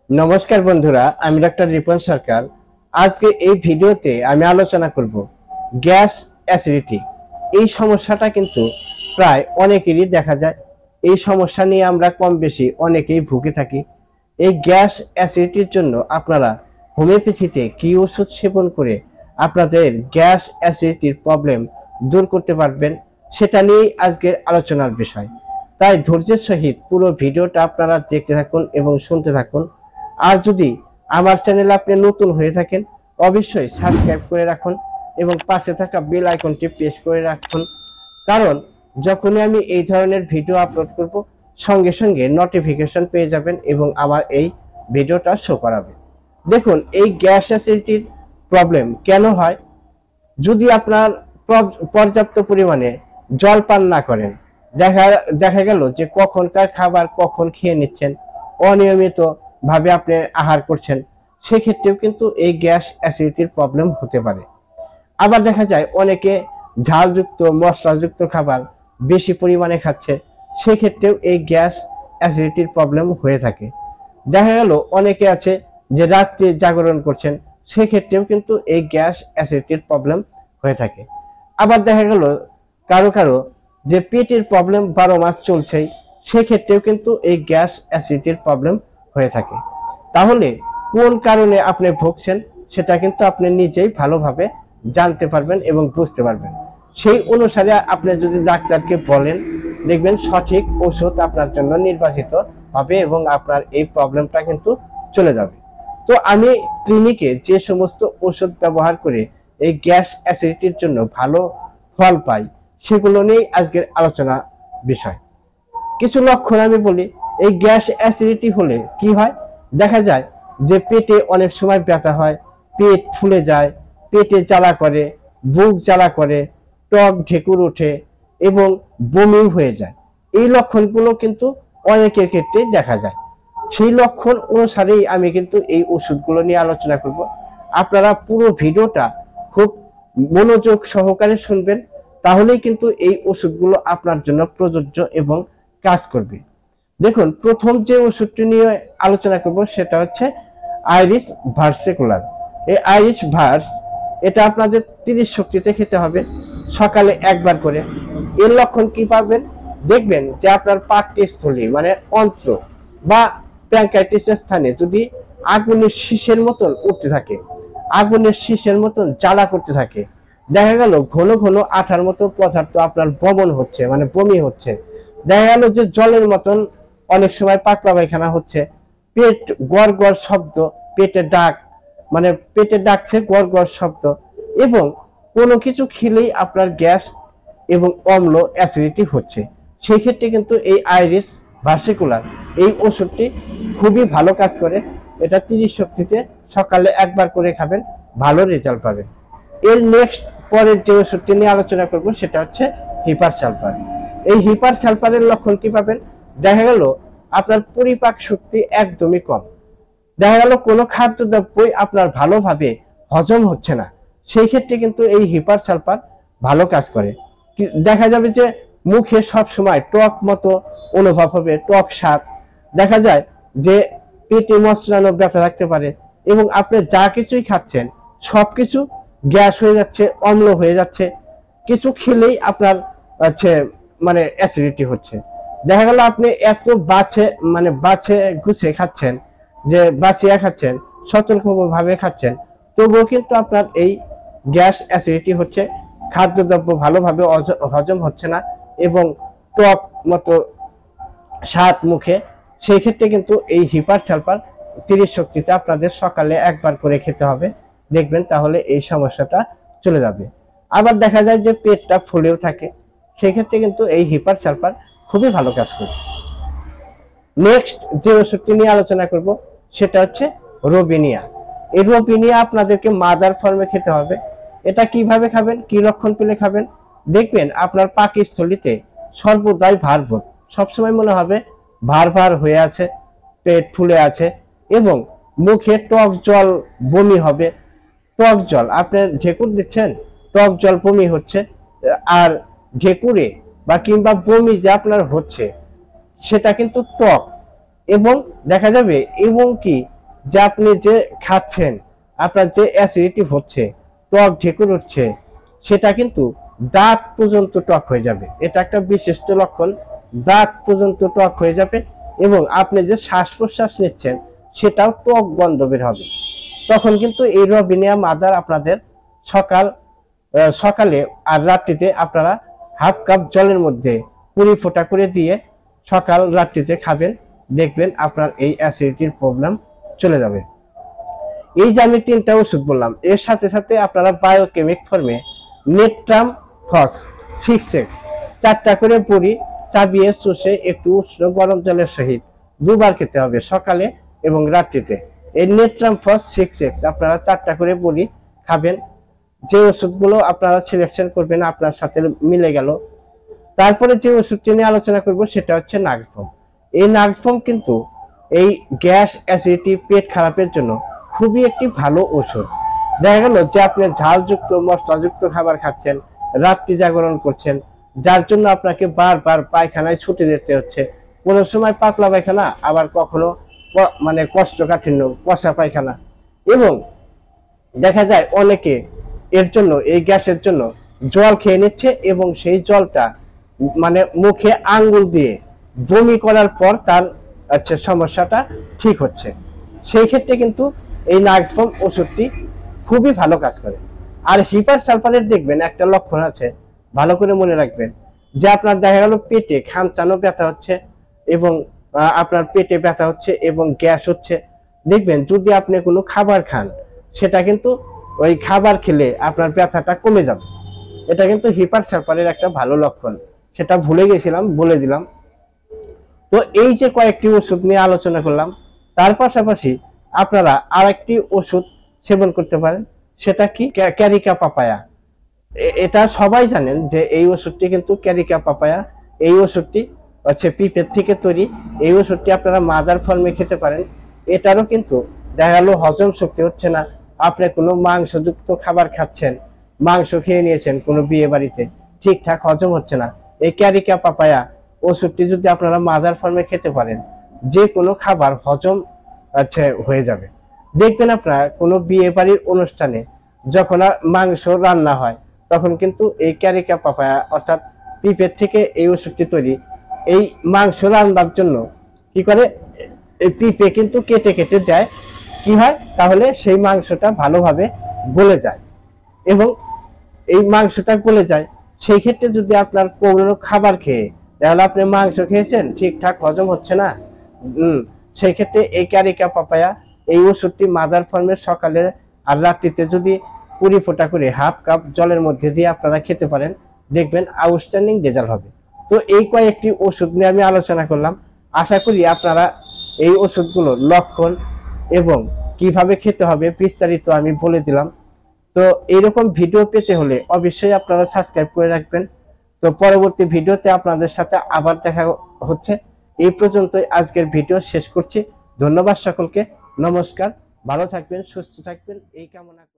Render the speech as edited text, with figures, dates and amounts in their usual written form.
নমস্কার বন্ধুরা, আমি ডক্টর রিপন সরকার। আজকে এই ভিডিওতে আমি আলোচনা করব গ্যাস অ্যাসিডিটি। এই সমস্যাটা কিন্তু প্রায় অনেকেরই দেখা যায়। এই সমস্যা নিয়ে আমরা কম বেশি অনেকেই ভুগে থাকি। এই গ্যাস অ্যাসিডিটির জন্য আপনারা হোমিওপ্যাথিতে কি ওষুধ সেবন করে আপনাদের গ্যাস অ্যাসিডিটির প্রবলেম দূর করতে পারবেন, সেটা নিয়েই আজকের আলোচনার বিষয়। তাই ধৈর্যের সহিত পুরো ভিডিওটা আপনারা দেখতে থাকুন এবং শুনতে থাকুন। আর যদি আমার চ্যানেলে আপনি নতুন হয়ে থাকেন, অবশ্যই সাবস্ক্রাইব করে রাখুন এবং পাশে থাকা বেল আইকনটি প্রেস করে রাখুন। কারণ যখনই আমি এই ধরনের ভিডিও আপলোড করব, সঙ্গে সঙ্গে নোটিফিকেশন পেয়ে যাবেন এবং আমার এই ভিডিওটা শো করাবে। দেখুন, এই গ্যাস অ্যাসিডিটির প্রবলেম কেন হয়? যদি আপনার পর্যাপ্ত পরিমাণে জল পান না করেন, দেখা দেখা গেল যে কখনকার খাবার কখন খেয়ে নিচ্ছেন, অনিয়মিত ভাবে আপনি আহার করছেন, সেক্ষেত্রেও কিন্তু এই গ্যাস অ্যাসিডিটির প্রবলেম হতে পারে। আবার দেখা যায় অনেকে ঝালযুক্ত মশলাযুক্ত খাবার বেশি পরিমাণে খাচ্ছে, সেক্ষেত্রেও এই গ্যাস অ্যাসিডিটির প্রবলেম হয়ে থাকে। দেখা গেল অনেকে আছে যে রাত্রে জাগরণ করছেন, সেক্ষেত্রেও কিন্তু এই গ্যাস অ্যাসিডিটির প্রবলেম হয়ে থাকে। আবার দেখা গেল কারো কারো যে পেটের প্রবলেম 12 মাস চলছেই, সেক্ষেত্রেও কিন্তু এই গ্যাস অ্যাসিডিটির প্রবলেম হয়ে থাকে। তাহলে কোন কারণে আপনি ভুগছেন সেটা কিন্তু আপনি নিজেই ভালোভাবে জানতে পারবেন এবং বুঝতে পারবেন। সেই অনুসারে আপনি যদি ডাক্তারকে বলেন, দেখবেন সঠিক ওষুধ আপনার জন্য নির্বাচিত হবে এবং আপনার এই প্রবলেমটা কিন্তু চলে যাবে। তো আমি ক্লিনিকে যে সমস্ত ওষুধ ব্যবহার করে এই গ্যাস অ্যাসিডিটির জন্য ভালো ফল পাই, সেগুলো নিয়েই আজকের আলোচনা বিষয়। কিছু লক্ষণ আমি বলি। এই গ্যাস অ্যাসিডিটি হলে কি হয়? দেখা যায় যে পেটে অনেক সময় ব্যথা হয়, পেট ফুলে যায়, পেটে জ্বালা করে, বুক জ্বালা করে, টক ঢেকুর ওঠে এবং বমি হয়ে যায়। এই লক্ষণগুলো কিন্তু অনেকের ক্ষেত্রেই দেখা যায়। সেই লক্ষণ অনুসারেই আমি কিন্তু এই ওষুধগুলো নিয়ে আলোচনা করব। আপনারা পুরো ভিডিওটা খুব মনোযোগ সহকারে শুনবেন, তাহলেই কিন্তু এই ওষুধগুলো আপনার জন্য প্রযোজ্য এবং কাজ করবে। দেখুন, প্রথম যে ওষুধটি নিয়ে আলোচনা করব সেটা হচ্ছে আইরিশ ভার্সিকুলার। এই আইরিশ ভার্স, এটা আপনাদের 30 শক্তিতে খেতে হবে, সকালে একবার করে। এর লক্ষণ কি পাবেন? দেখবেন যে আপনার পাকস্থলী মানে অন্ত্র বা প্যানক্রিয়াটিসের স্থানে যদি আগুনের শীষের মতন উঠতে থাকে, আগুনের শীষের মতন জ্বালা করতে থাকে, দেখা গেল ঘন ঘন আঠার মতো পদার্থ আপনার বমন হচ্ছে মানে বমি হচ্ছে, দেখা গেল যে জলের মতন অনেক সময় পাতলা পায়খানা হচ্ছে, পেট গড় গড় শব্দ, পেটে ডাক মানে পেটে ডাকছে গড় গড় শব্দ, এবং কোনো কিছু খেলেই আপনার গ্যাস এবং অম্ল অ্যাসিডিটি হচ্ছে, সেই ক্ষেত্রে কিন্তু এই আইরিশ ভার্সিকুলার এই ওষুধটি খুবই ভালো কাজ করে। এটা 30 শক্তিতে সকালে একবার করে খাবেন, ভালো রেজাল্ট পাবেন। এর নেক্সট পরের যে ওষুধটি নিয়ে আলোচনা করব সেটা হচ্ছে হিপার সালফার। এই হিপার সালফারের লক্ষণ কি পাবেন? দেখা গেল আপনার পরিপাক শক্তি একদমই কম, দেখা গেল কোনো খাদ্যদ্রব্যই আপনার ভালোভাবে হজম হচ্ছে না, সেই ক্ষেত্রে কিন্তু এই হিপার সালফার ভালো কাজ করে। দেখা যাবে যে মুখে সব সময় টক মতো অনুভব হবে, টক স্বাদ, দেখা যায় যে পেটে মচড়ানো ব্যথা রাখতে পারে এবং আপনি যা কিছুই খাচ্ছেন সবকিছু গ্যাস হয়ে যাচ্ছে, অম্ল হয়ে যাচ্ছে, কিছু খেলেই আপনার হচ্ছে মানে অ্যাসিডিটি হচ্ছে। দেখা গেল আপনি এত বাছে গুছে খাচ্ছেন, যে বাছিয়া খাচ্ছেন, সতর্কভাবে খাচ্ছেন, তবুও কিন্তু আপনার এই গ্যাস অ্যাসিডিটি হচ্ছে, খাদ্যদ্রব্য ভালোভাবে হজম হচ্ছে না এবং টক মতো স্বাদ মুখে। সেই ক্ষেত্রে কিন্তু এই হিপার সালফার 30 শক্তিতে আপনাদের সকালে একবার করে খেতে হবে, দেখবেন তাহলে এই সমস্যাটা চলে যাবে। আবার দেখা যায় যে পেটটা ফুলেও থাকে, সেই ক্ষেত্রে কিন্তু এই হিপার সালফার খুবই ভালো কাজ করে। নেক্সট যে ওষুধটি নিয়ে আলোচনা করব সেটা হচ্ছে রোবিনিয়া। এই রোবিনিয়া আপনাদেরকে মাদার ফর্মে খেতে হবে। এটা কিভাবে খাবেন, কি লক্ষণ পেলে খাবেন? দেখবেন আপনার পাকস্থলীতে সর্বদাই ভারবোধ, সবসময় মনে হবে ভার ভার হয়ে আছে, পেট ফুলে আছে এবং মুখে টক জল বমি হবে। টক জল আপনি ঢেকুর দিচ্ছেন, টক জল বমি হচ্ছে, আর ঢেকুরে বা কিংবা বমি যে আপনার হচ্ছে সেটা কিন্তু টক, এবং দেখা যাবে এবং কি যে আপনি যে খাচ্ছেন, আপনার যে অ্যাসিডিটি হচ্ছে, টক ঢেকুর উঠছে, সেটা কিন্তু দাঁত পর্যন্ত টক হয়ে যাবে। এটা একটা বিশিষ্ট লক্ষণ। দাঁত পর্যন্ত টক হয়ে যাবে এবং আপনি যে শ্বাস প্রশ্বাস নিচ্ছেন সেটাও টক গন্ধ বের হবে। তখন কিন্তু এই রবিনিয়া মাদার আপনাদের সকালে আর রাত্রিতে আপনারা হাফ কাপ জলের মধ্যে পুরি ফোঁটা করে দিয়ে সকাল রাত্রিতে খাবেন, দেখবেন আপনার এই অ্যাসিডিটির প্রবলেম চলে যাবে। এই যে আমি 3টা ওষুধ বললাম, এর সাথে সাথে আপনারা বায়োকেমিক ফর্মে নেট্রাম ফস 6x 4টা করে পুরি চাবিয়ে চুষে একটু উষ্ণ গরম জলের সহিত 2বার খেতে হবে, সকালে এবং রাত্রিতে। এই নেট্রাম ফস 6x আপনারা 4টা করে পুরি খাবেন। যে ওষুধগুলো আপনারা সিলেকশন করবেন আপনার সাথে মিলে গেল। তারপরে যে ওষুধটি নিয়ে আলোচনা করব সেটা হচ্ছে নাক্সভম। এই নাক্সভম কিন্তু এই গ্যাস, অ্যাসিডিটি, পেট খারাপের জন্য খুবই একটি ভালো ওষুধ। দেখা গেল যে আপনি ঝালযুক্ত মশলাযুক্ত খাবার খাচ্ছেন, রাত্রি জাগরণ করছেন, যার জন্য আপনাকে বারবার পায়খানায় ছুটে যেতে হচ্ছে। কোনো সময় পাতলা পায়খানা, আবার কখনো মানে কোষ্ঠকাঠিন্য, কষা পায়খানা। এবং দেখা যায় অনেকে এর জন্য, এই গ্যাসের জন্য জল খেয়ে নিচ্ছে এবং সেই জলটা মানে মুখে আঙ্গুল দিয়ে বমি করার পর তার সমস্যাটা ঠিক হচ্ছে। সেই ক্ষেত্রে কিন্তু এই নাক্সভম ওষুধটি খুবই ভালো কাজ করে। আর হিপার সালফারের দেখবেন একটা লক্ষণ আছে, ভালো করে মনে রাখবেন, যে আপনার দেখা গেল পেটে খামচানো ব্যথা হচ্ছে এবং আপনার পেটে ব্যথা হচ্ছে এবং গ্যাস হচ্ছে। দেখবেন যদি আপনি কোনো খাবার খান, সেটা কিন্তু ওই খাবার খেলে আপনার ব্যথাটা কমে যাবে। এটা কিন্তু হিপার সালফারের একটা ভালো লক্ষণ, সেটা ভুলে গেছিলাম, বলে দিলাম। তো এই যে কয়েকটি ওষুধ নিয়ে আলোচনা করলাম, তার পাশাপাশি আপনারা আরেকটি ওষুধ সেবন করতে পারেন। সেটা কি? Carica papaya. এটা সবাই জানেন যে এই ওষুধটি কিন্তু ক্যারিকা পাপায়া। এই ওষুধটি হচ্ছে পিঁপের থেকে তৈরি। এই ওষুধটি আপনারা মাদার ফর্মে খেতে পারেন। এটারও কিন্তু দেখা গেল হজম শক্তি হচ্ছে না, আপনি কোনো মাংসযুক্ত খাবার খাচ্ছেন, মাংস খেয়ে নিয়েছেন কোনো বিয়ে বাড়িতে, ঠিকঠাক হজম হচ্ছে না, এই ক্যারিকা পাপায়া ওষুধটি যদি আপনারা মাদার ফর্মে খেতে পারেন, যে কোনো খাবার হজম হয়ে যাবে। দেখবেন আপনার কোনো বিয়ে বাড়ির অনুষ্ঠানে যখন মাংস রান্না হয়, তখন কিন্তু এই ক্যারিকা পাপায়া অর্থাৎ পিঁপের থেকে এই ওষুধটি তৈরি। এই মাংস রান্নার জন্য কি করে, এই পিঁপে কিন্তু কেটে কেটে দেয়। কি হয় তাহলে, সেই মাংসটা ভালোভাবে গলে যায় এবং এই মাংসটা গলে যায়। সেই ক্ষেত্রে যদি আপনার কোনো খাবার খেয়ে, তাহলে আপনি মাংস খেয়েছেন, ঠিকঠাক হজম হচ্ছে না, সেই ক্ষেত্রে এই ক্যারিকা পাপায়া এই ওষুধটি মাদার ফর্মের সকালে আর রাত্রিতে যদি পুরি ফোঁটা করে হাফ কাপ জলের মধ্যে দিয়ে আপনারা খেতে পারেন, দেখবেন আউটস্ট্যান্ডিং রেজাল্ট হবে। তো এই কয়েকটি ওষুধ নিয়ে আমি আলোচনা করলাম। আশা করি আপনারা এই ওষুধগুলোর লক্ষণ এবং কিভাবে খেতে হবে বিস্তারিত আমি বলে দিলাম। তো এইরকম ভিডিও পেতে হলে অবশ্যই আপনারা সাবস্ক্রাইব করে রাখবেন। তো পরবর্তী ভিডিওতে আপনাদের সাথে আবার দেখা হচ্ছে। এই পর্যন্তই আজকের ভিডিও শেষ করছি। ধন্যবাদ সকলকে, নমস্কার, ভালো থাকবেন, সুস্থ থাকবেন এই কামনা।